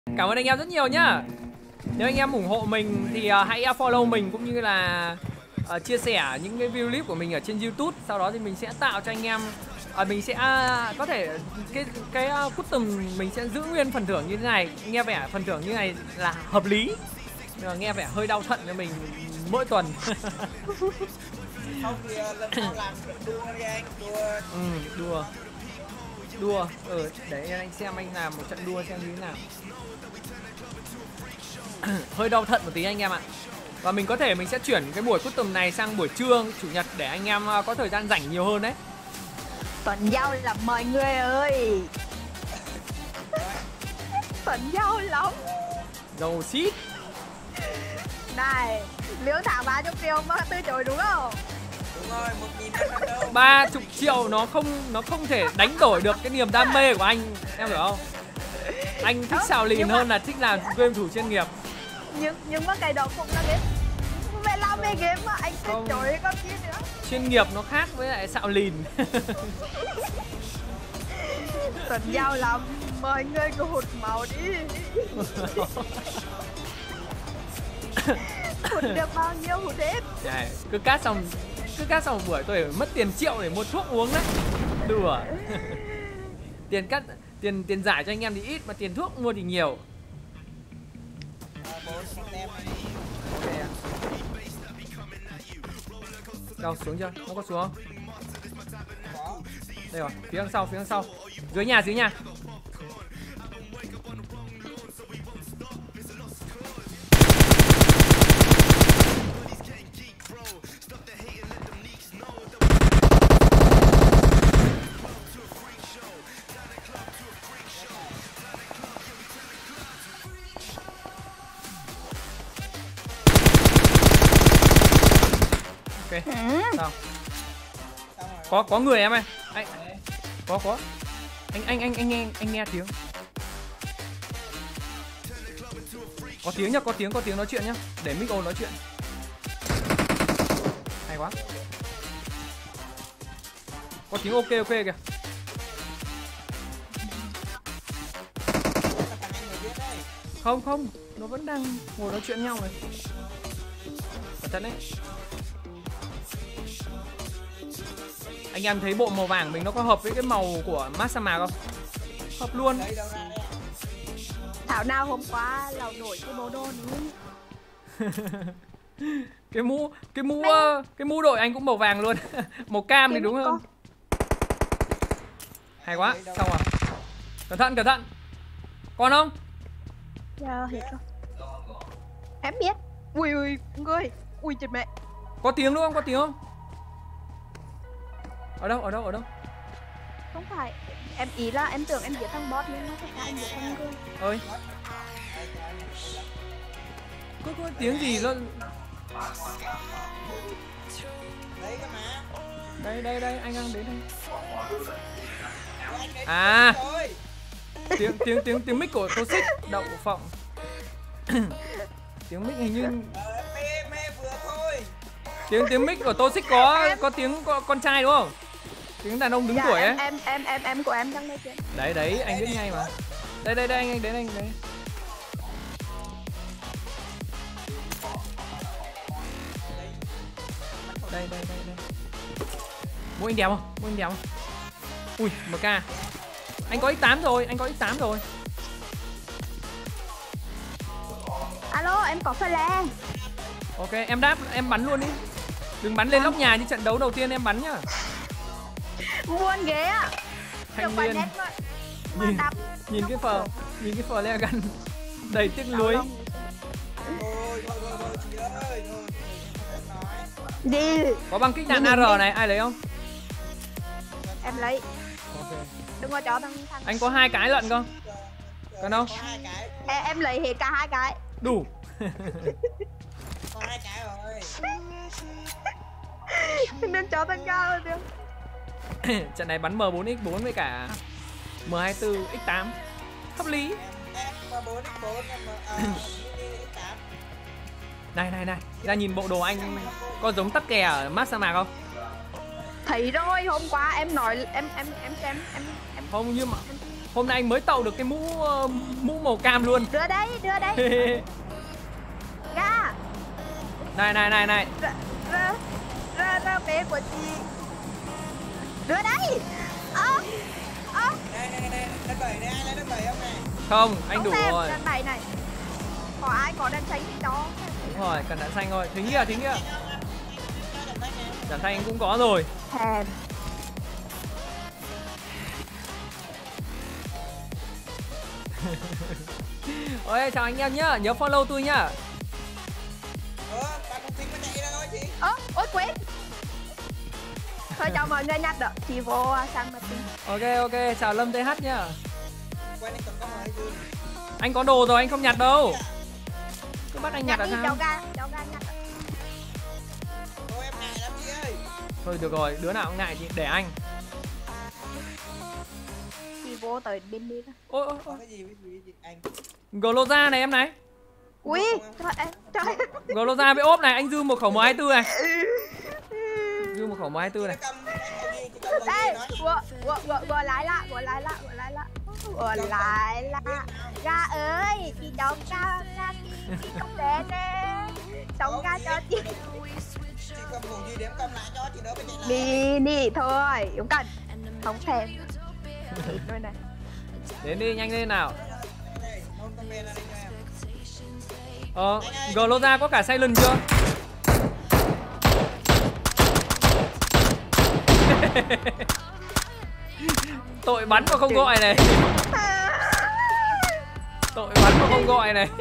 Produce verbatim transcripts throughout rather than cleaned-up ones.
Cảm ơn anh em rất nhiều nhá. Nếu anh em ủng hộ mình thì uh, hãy follow mình cũng như là uh, chia sẻ những cái video clip của mình ở trên YouTube. Sau đó thì mình sẽ tạo cho anh em uh, mình sẽ uh, có thể cái cái uh, custom mình sẽ giữ nguyên phần thưởng như thế này. Nghe vẻ phần thưởng như này là hợp lý. Nhưng mà nghe vẻ hơi đau thận cho mình mỗi tuần. Không thì lần sau làm đua đi anh, đua. Ừ, đua. Đua, ừ, để anh xem anh làm một trận đua xem như thế nào. Hơi đau thận một tí anh em ạ. Và mình có thể mình sẽ chuyển cái buổi custom này sang buổi trưa, chủ nhật để anh em có thời gian rảnh nhiều hơn đấy. Tuần giao lắm mọi người ơi. Tuần giao lắm. Dầu xít. Này, liễu thả ba chục triệu mà từ chối đúng không? Đúng rồi, một nghìn năm trăm đâu. ba chục triệu nó không nó không thể đánh đổi được cái niềm đam mê của anh, em hiểu không? Anh thích xào lìn hơn là thích làm game thủ chuyên nghiệp. Nhưng nhưng mà cái đó cũng là game. Mẹ làm về game mà anh từ chối có gì nữa. Chuyên nghiệp nó khác với lại xạo lìn. Tuần giao lắm, mọi người cứ hụt máu đi. Hụt được bao nhiêu hụt hết. Đấy, cứ cát xong cứ cát xong một buổi tôi phải mất tiền triệu để mua thuốc uống đấy. Đùa. Tiền cắt tiền tiền giải cho anh em thì ít mà tiền thuốc mua thì nhiều. Đâu xuống chưa? Nó có xuống không? Đây rồi, phía đằng sau, phía đằng sau. Dưới nhà, dưới nhà. Ok. Sao? Có có người em ơi. Anh có có. Anh anh anh anh nghe anh nghe tiếng. Có tiếng nhá, có tiếng có tiếng nói chuyện nhá. Để mic on nói chuyện. Hay quá. Có tiếng ok ok kìa. Không không, nó vẫn đang ngồi nói chuyện nhau này. Cẩn thận đấy. Anh em thấy bộ màu vàng mình nó có hợp với cái màu của Masama không? Hợp luôn. Thảo nào hôm qua lào nổi cái bộ đồ nữa. Cái mũ cái mũ uh, cái mũ đội anh cũng màu vàng luôn. Màu cam thì đúng không? Hay quá, xong rồi. Cẩn thận cẩn thận. Còn không? Dạ hết rồi. Em biết. Ui ui người. Ui chết mẹ. Có tiếng đúng không? Có tiếng không? Ở đâu? Ở đâu? Ở đâu? Không phải. Em ý là em tưởng em giết thằng boss nhưng nó phải là em giết thằng người. Ơi. Có có tiếng gì nó. Đây đây đây, anh đang đến đây. À. Tiếng tiếng tiếng tiếng mic của Toxic đậu phộng. Tiếng mic hình như tiếng tiếng mic của Toxic có có tiếng có, con trai đúng không? Tiếng đàn ông đứng dạ, tuổi ấy. Em em em em của em đang nói chuyện. Đấy đấy, anh biết ngay mà. Đây đây đây anh anh đến anh đấy. Đây đây đây đây. Mua anh đèo không? Mua anh đèo không? Ui, em ca. Anh có ích tám rồi, anh có ích tám rồi. Alo, em có phải là. Ok, em đáp, em bắn luôn đi. Đừng bắn lên nóc nhà như trận đấu đầu tiên em bắn nhá. Muôn ghế á. Thanh niên. Nhìn, nhìn cái phờ, nhìn cái phờ le gần đầy tiếc nuối. Đi. Có băng kích đạn a rờ này, ai lấy không? Em lấy. Ok. Đừng có cho thằng thằng. Anh có hai cái lận không? Cần không? Em, em lấy hết cả hai cái. Đủ. Có hai cái rồi. Đừng cho thằng cao rồi được. Trận này bắn M bốn X bốn với cả M hai mươi tư X tám. Hợp lý. Này này này, ra nhìn bộ đồ anh có giống tắc kè ở Masama không? Thấy rồi, hôm qua em nói em em em xem em em Không, nhưng mà Hôm nay anh mới tậu được cái mũ uh, mũ màu cam luôn. Đưa đây, đưa đây. Ra. Này này này này. Ra ra ra, ra bé của chị. Đưa đây. Ơ. Ơ. Đây đây đây, đất bảy này, ai lấy đất bảy không này? Không, anh Không đủ xem, rồi. Đàn bảy này. Có ai có đàn xanh thì đó. Đúng rồi, cần đạn xanh thôi. Thính kia, thính kia. Đạn xanh anh cũng có rồi. Hèn. Ôi, chào anh em nhá, nhớ follow tôi nhá. Ơ, bạn không tính mà chạy ra thôi chị. Ơ, ôi quên. Thôi cho mọi người nhặt được. Chị vô sang mặt tin. Ok ok, chào Lâm tê hát nhá. Quen anh cầm cái máy chưa? Anh có đồ rồi, anh không nhặt đâu. Cứ bắt anh nhặt Nhặt là đi, sao? cháu ga, cháu ga nhặt. Thôi em ngại lắm chị ơi. Thôi được rồi, đứa nào cũng ngại chị, để anh. Chị vô tới bên đi đó. Ôi ôi Có ôi. cái gì với gì, gì anh? Gloza này em này. Ui, trời ơi, trời. Gloza với ốp này, anh dư một khẩu M hai tư này. Dư một khẩu M hai tư này. Chị cầm cái gì, chị cầm cái Ê, gì nói. vừa vừa vừa vừa lái lại, vừa lái lại, vừa lái lại. Vừa lái lại. Ga ơi, chị đóng ga, ga chị, chị không để nè. Đóng ga cho chị. Chị cầm khẩu gì để em cầm lại cho chị đỡ phải chạy lại. Đi, đi thôi, không cần. Không thèm. Đi thôi này. Đến đi, nhanh lên nào. Đây, ôm con bên ra đây cho em. Ờ, Gloza có cả silent chưa? Tội bắn mà không gọi này. Tội bắn mà không gọi này.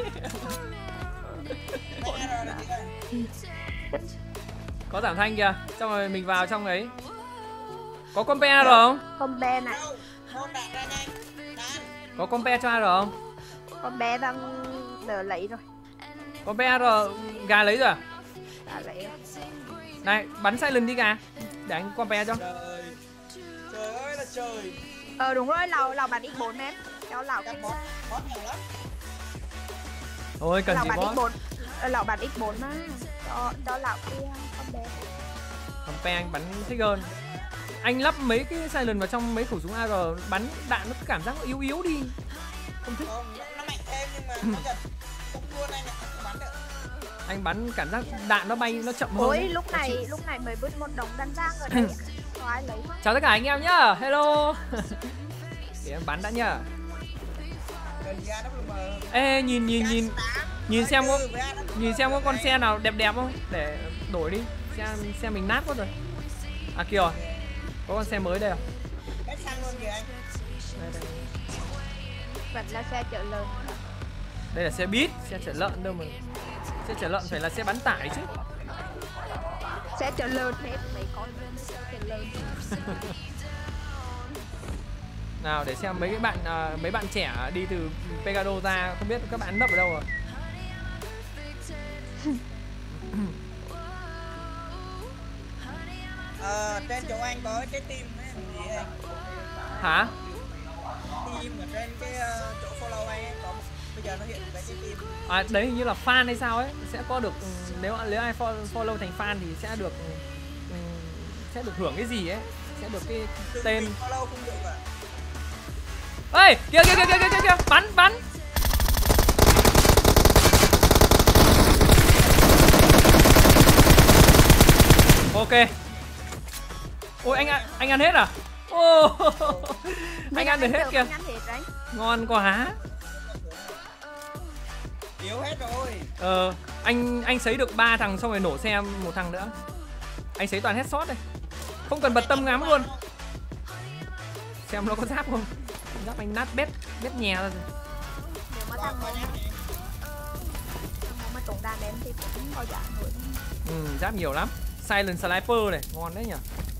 Đây rồi này chị ơi. Có giảm thanh kìa, xong rồi mình vào trong ấy. Có compare rồi không? Con bé này, Đâu, môn đạn ra nhanh. Đạn. Có compare cho ai rồi không? con bé đang đỡ lấy rồi. Compare rồi, gà lấy rồi à? Đã lấy rồi. Này, bắn silent đi gà. Để anh compare cho. Trời. Trời ơi là trời. Ờ đúng rồi, lào lào bắn ích bốn em. Cháu lào Các kinh bot, bot nhiều lắm. Thôi cần lào gì bắn có. ích bốn. Ờ, lào bắn ích bốn mà. Cho cho lào kia con bé. Compare anh bắn thích hơn. Anh lắp mấy cái silent vào trong mấy khẩu súng a rờ bắn đạn nó cảm giác nó yếu yếu đi. Không thích. Không, nó, nó mạnh thêm nhưng mà nó giật. Không luôn anh ạ, không bắn được. Anh bắn cảm giác đạn nó bay nó chậm hơn. Ôi ấy. lúc Khó chịu. này lúc này mới vứt một đống đàn giang ở đây. Có ai lấy không? Chào tất cả anh em nhá. Hello. Để em bắn đã nhá. Cần ga W M. Ê nhìn nhìn nhìn nhìn xem có với A W M. nhìn xem có con xe nào đẹp đẹp không để đổi đi. Xe xe mình nát quá rồi. À kìa. Có con xe mới đây à? Hết xăng luôn kìa anh. Đây, đây. Vẫn là xe chở lớn. Đây là xe buýt, xe chở lợn đâu mà. Xe chở lợn phải là xe bán tải chứ. Xe chở lớn hết mấy con xe chở lớn. Nào để xem mấy cái bạn à, mấy bạn trẻ đi từ Pegado ra không biết các bạn nấp ở đâu rồi. Ờ, trên chỗ anh có cái team ấy, gì anh? Hả? Team ở trên cái uh, chỗ follow anh ấy, có một, bây giờ nó hiện cái cái team. À đấy hình như là fan hay sao ấy, sẽ có được nếu nếu ai follow, follow thành fan thì sẽ được ừm, sẽ được hưởng cái gì ấy, sẽ được cái Từng tên. mình follow không được à? Ê, kìa kìa kìa kìa kìa kìa, bắn bắn. Ok. Ôi anh ăn anh ăn hết à? Ô, anh ăn được hết kìa. Anh ăn hết đấy. Ngon quá. Yếu hết rồi. Ờ, anh anh sấy được ba thằng xong rồi nổ xe một thằng nữa. Anh sấy toàn headshot đây. Không cần bật tâm ngắm luôn. Xem nó có giáp không? Giáp anh nát bét, bét nhè ra rồi. Nếu mà thằng nó mà tổng đàn em thì cũng có giảm nổi. Ừ, giáp nhiều lắm. Silent Sniper này, ngon đấy nhỉ.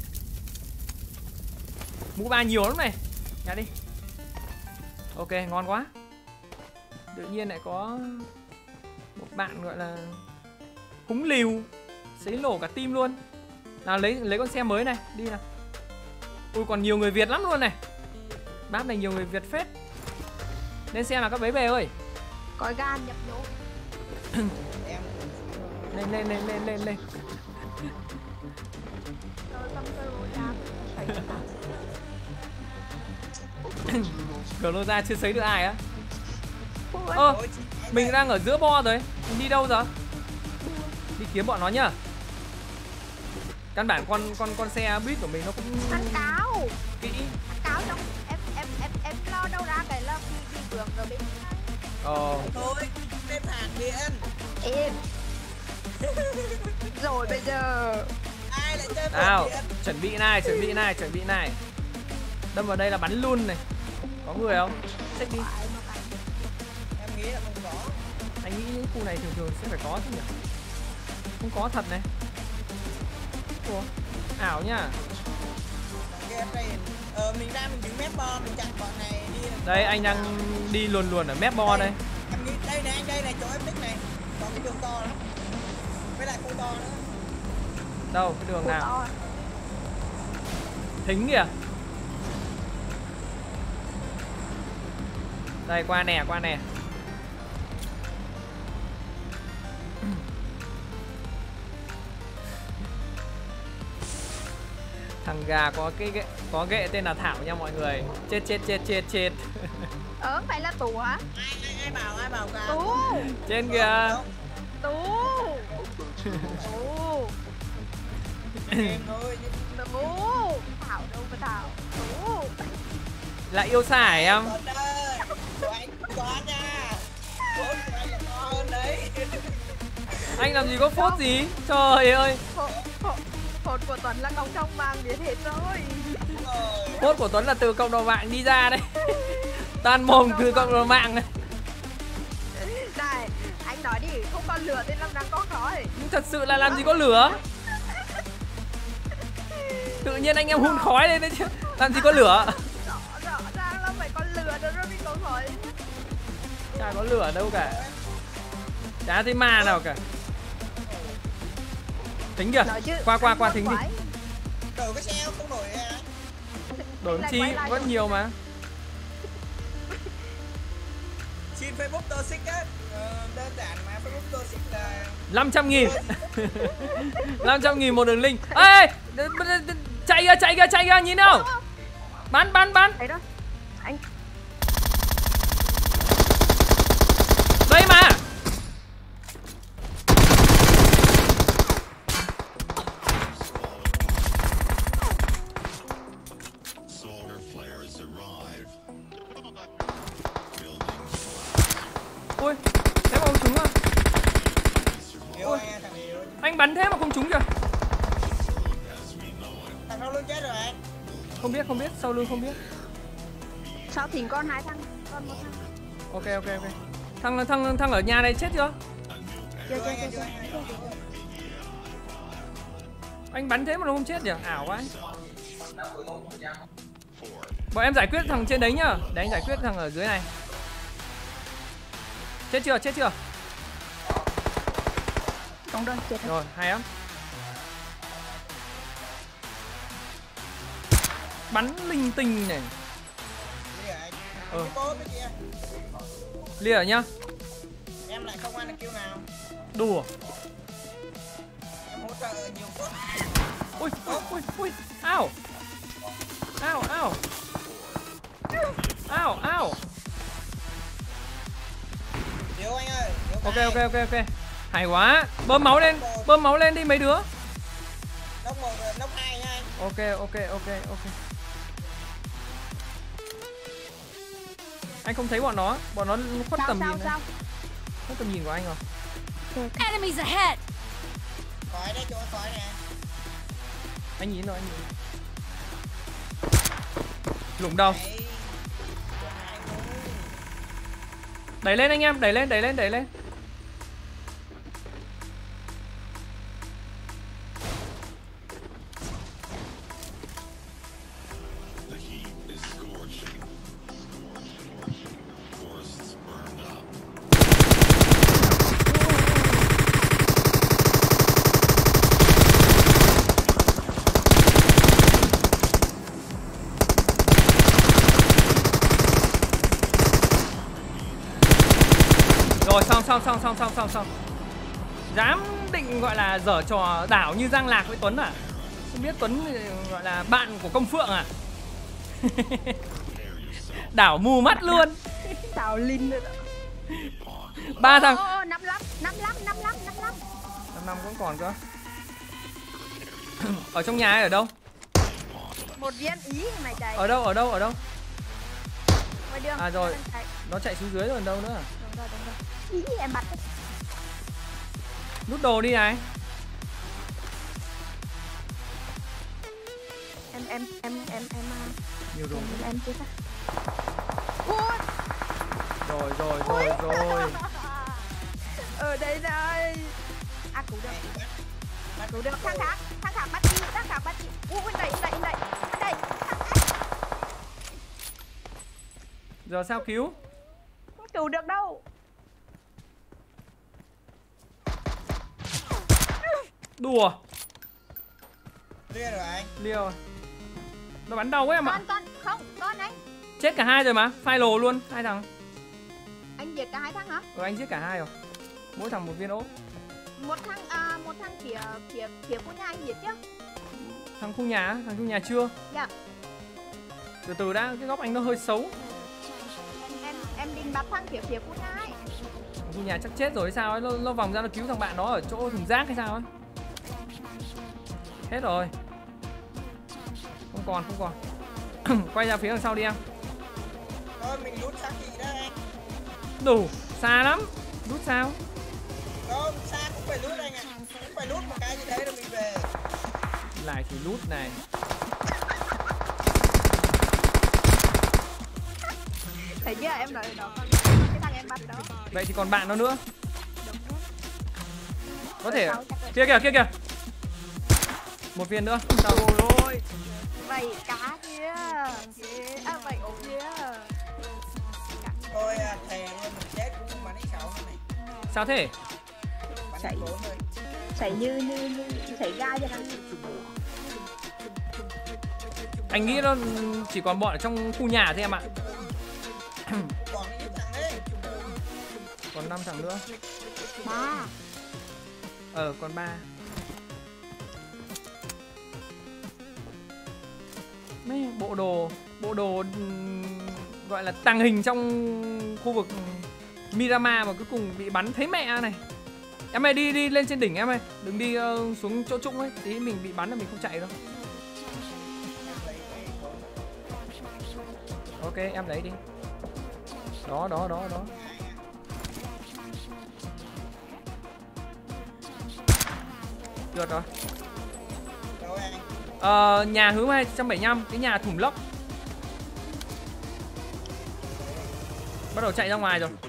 Mũ ba nhiều lắm này. Nhặt đi. Ok, ngon quá. Tự nhiên lại có một bạn gọi là húng liều, sấy nổ cả team luôn. Nào lấy lấy con xe mới này, đi nào. Ui còn nhiều người Việt lắm luôn này. Map này nhiều người Việt phết. Lên xe nào các bấy bè ơi. Có gan nhập nhố. Em Lên lên lên lên lên lên. Rồi tâm cơ vô đám. Groza chưa sấy được ai á. Ơ, Ôi, chị- mình đang ở giữa bo rồi. Mình đi đâu rồi? Đi kiếm bọn nó nhá. Căn bản con con con xe buýt của mình nó cũng Ăn cáo. kỹ. Cáo trong em em em em lo đâu ra cái là đi đi vườn rồi bên Ờ. Thôi, lên hàng điện. em. Rồi bây giờ Ai lại chơi Nào, phản điện? chuẩn bị này, chuẩn bị này, chuẩn bị này. Đâm vào đây là bắn luôn này. Có người không? Check đi. phải mà phải. Em nghĩ là không có. Anh nghĩ những khu này thường thường sẽ phải có chứ nhỉ? Không có thật này. Ủa? Ảo nhá. Cái đây, ờ, mình ra mình đứng mép bo, mình chặn bọn này đi. Đây anh đang đi luồn luồn ở mép bo đây. Em nghĩ đây này, anh đây này, chỗ em tích này. Có cái đường to lắm. Với lại khu to nữa. Đâu, cái đường Ủa, nào? to. Thính kìa. Đây qua nè, qua nè. Thằng gà có cái ghệ, có ghệ tên là Thảo nha mọi người. Chết chết chết chết chết. Ờ phải là Tú hả? Ai, ai, ai bảo, ai bảo cả. Tú. Trên kìa. Tú. Tú. Em thôi. Tú. Thảo đâu mà Thảo. Tú. Lại yêu xa hả em? Còn đây, của anh không có nha. Vốn của anh là to hơn đấy. Anh làm gì có phốt gì? Trời ơi. Hồn hồn hồn của Tuấn là công trong mang biết hết rồi. Rồi. Phốt của Tuấn là từ cộng đồng mạng đi ra đấy. Toàn mồm từ cộng đồng mạng này. Này, anh nói đi, không có lửa thì làm đang có khói. Nhưng thật sự là làm gì có lửa. Tự nhiên anh em hun khói lên đấy chứ. Làm gì có lửa. Rõ, rõ ràng là phải có lửa rồi mới có khói. Chả có lửa đâu cả. Chả thấy ma nào cả. Thính kìa. Nói chứ, Qua qua anh qua ngon Thính đi. quái. Đổi cái xe không đổi à? Đổi Lại chi quay lại rất rồi. nhiều mà. Xin Facebook Toxic á. Ờ, đơn giản mà Facebook Toxic là năm trăm nghìn. năm trăm nghìn một đường link. Ê, chạy kìa, chạy kìa, chạy kìa, nhìn nào. Bắn, bắn, bắn. Thấy đó. Anh Đây mà. Ui, thế mà không trúng à? Yếu anh à, thằng yếu. Anh bắn thế mà không trúng kìa. Thằng sau lưng chết rồi anh. Không biết, không biết, sau lưng không biết. sao thỉnh con hai thằng, con một thằng. Ok, ok, ok. Thằng thằng thằng ở nhà này chết chưa? Chưa Chưa chưa anh à, chưa. chưa anh à, chưa, chưa. Anh bắn thế mà nó không chết nhỉ? Ảo quá. Bọn em giải quyết thằng trên đấy nhá. Để anh giải quyết thằng ở dưới này. Chết chưa? Chết chưa? Không đâu, chết rồi. Rồi, hay lắm. Bắn linh tinh này. Đi rồi anh. Ừ. Cái bố cái kia. Lia nhá. Em lại không ăn được kill nào. Đùa. Em hỗ trợ nhiều phút. Ui, ui, ui, ui. Ao. Ao, ao. Ao, ao. Yếu anh ơi. Yếu Ok, phải. ok, ok, ok. Hay quá. Bơm máu lên. Bơm máu lên đi mấy đứa. Nóc một, nóc hai nha anh. Ok, ok, ok, ok. Anh không thấy bọn nó. Bọn nó khuất Sao tầm sao nhìn này. sao? Khuất tầm nhìn của anh rồi. Enemies ahead! Khói đây, chỗ khói nè. Anh nhìn rồi, anh nhìn. Lủng đâu? Đấy. Chỗ hai thôi. Đẩy lên anh em, đẩy lên, đẩy lên, đẩy lên. Rồi xong xong xong xong xong xong xong. Dám định gọi là dở trò đảo như Giang Lạc với Tuấn à? Không biết Tuấn gọi là bạn của Công Phượng à? Đảo mù mắt luôn. Tào Linh nữa. Ba thằng. Ô, năm lắm, năm lắm, năm lắm, năm lắm. Năm năm cũng còn cơ. Ở trong nhà hay ở đâu? Một viên ý mày chạy. Ở đâu, ở đâu, ở đâu? Ngoài đường. À rồi. Nó chạy xuống dưới rồi đâu nữa. Đúng rồi, đúng rồi. Ý em bật. Nút đồ đi này. Em em em em em Nhiều đồ. em em chết á. Rồi rồi rồi rồi. Ở đây đây. À cứu được. Cứu được. Thằng khác, thằng khác bắt đi, thằng khác bắt đi. Ui bên đây, bên đây, bên đây. Bên đây. Giờ sao cứu? Không cứu được đâu. Đùa. Lia rồi anh. Liêu. Nó bắn đầu ấy em ạ. Con con không, con anh. Chết cả hai rồi mà, final luôn, hai thằng. Anh giết cả hai thằng hả? Ừ, anh giết cả hai rồi. Mỗi thằng một viên ốp. Một thằng à, một thằng phía phía phía của nhà anh giết chứ? Thằng khu nhà, thằng khu nhà chưa. Dạ. Từ từ đã, cái góc anh nó hơi xấu. Em em em định bắt thằng phía phía của nhà ấy. Thằng khu nhà chắc chết rồi hay sao ấy, nó, nó vòng ra nó cứu thằng bạn nó ở chỗ thùng rác hay sao ấy. Hết rồi. Không còn, không còn. Quay ra phía đằng sau đi em. Thôi mình lút sang chị đó anh. Đủ, xa lắm. Rút sao? Không, xa cũng phải lút anh ạ. À. Cũng phải lút một cái gì đấy rồi mình về. Lại thì lút này. Thấy chưa em nói đó con cái thằng em bắt đó. Vậy thì còn bạn nó nữa. Đúng rồi. Có thể. Sáu, chắc là- Kia kìa, kia kìa. Một viên nữa. Sao rồi? Vậy cá kia. À vậy ổ kia. Thôi à, thề luôn mình chết cũng không bắn x sáu này. Sao thế? Bắn Chạy. x bốn thôi. Xảy như như như xảy ra cho nó. Anh nghĩ nó chỉ còn bọn ở trong khu nhà thôi em ạ. Còn những thằng đấy. Còn năm thằng nữa. Ba. Ờ, còn ba. Mấy bộ đồ, bộ đồ ừm, gọi là tàng hình trong khu vực Miramar mà cuối cùng bị bắn thấy mẹ này. Em ơi đi đi lên trên đỉnh em ơi, đừng đi uh, xuống chỗ trũng ấy, tí mình bị bắn là mình không chạy đâu. Ok, em lấy đi. Đó, đó, đó, đó. Được rồi. Đâu anh? Ờ, nhà hướng hai trăm bảy mươi lăm, cái nhà thủng lốc. Bắt đầu chạy ra ngoài rồi.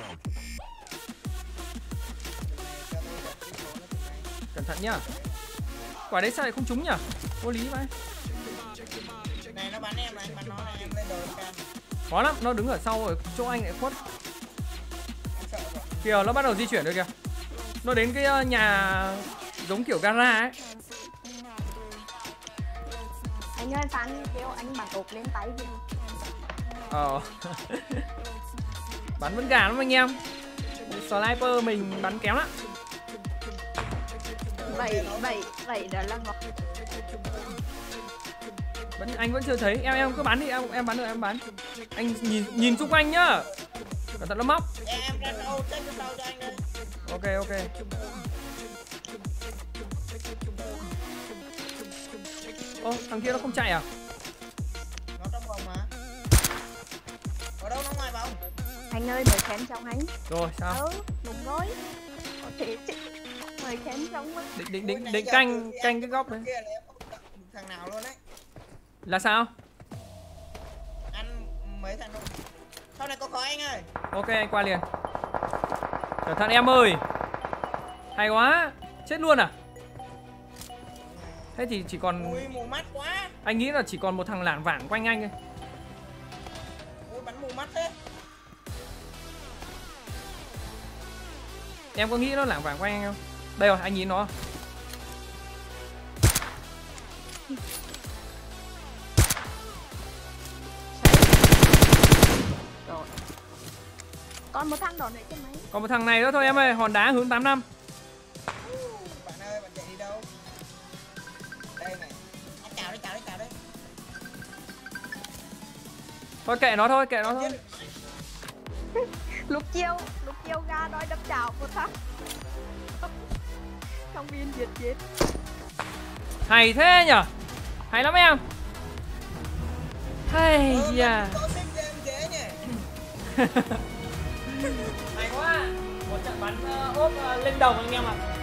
Cẩn thận nhá. Quả đấy sao lại không trúng nhỉ? Vô lý vậy. Này nó bắn em này, anh bắn nó này, em lên đồ em can. Khó lắm, nó đứng ở sau ở chỗ anh lại khuất. Em sợ rồi. Kìa, nó bắt đầu di chuyển rồi kìa. Nó đến cái nhà giống kiểu gara ấy. Anh ơi Phan kêu anh bắn ộp lên tay đi. Ờ. Bắn vẫn gà lắm anh em. Sniper mình bắn kém lắm. Vậy vậy vậy đó là ngọt. Vẫn anh vẫn chưa thấy. Em em cứ bắn đi, em em bắn được em bắn. Anh nhìn nhìn xung quanh nhá. Cẩn thận nó móc. Em em ra đâu, chết trong đầu cho anh đây. Ok ok. Ô, thằng kia nó không chạy à? Nó trong vòng mà. Ở đâu nó ngoài vòng? Anh ơi mời khen trong anh. Rồi sao? Ừ đúng rồi. Có thể chứ. Mời khen trong á. Định định định định canh canh cái góc đấy. Kia là em không gặp thằng nào luôn đấy. Là sao? Ăn mấy thằng đâu. Sau này có khói anh ơi. Ok anh qua liền. Cẩn thận em ơi. Hay quá. Chết luôn à? Thế thì chỉ còn. Ui mù mắt quá. Anh nghĩ là chỉ còn một thằng lảng vảng quanh anh thôi. Ui bắn mù mắt thế. Em có nghĩ nó lảng vảng quanh anh không? Đây rồi, anh nhìn nó. Rồi. Còn một thằng đó nữa chứ mấy. Còn một thằng này nữa thôi em ơi, hòn đá hướng tám năm. Bạn ơi bạn chạy đi đâu? Đây này. Anh chào đấy chào đấy chào đấy. Thôi kệ nó thôi, kệ nó thôi. Lúc chiêu, lúc chiêu ra nói đâm chảo một phát. Trong viên diệt chết. Hay thế nhở. Hay lắm em. Hay Ờ, da. có xích cho em dễ nhỉ. Hay quá. Một trận bắn uh, ốp uh, lên đồng anh em ạ.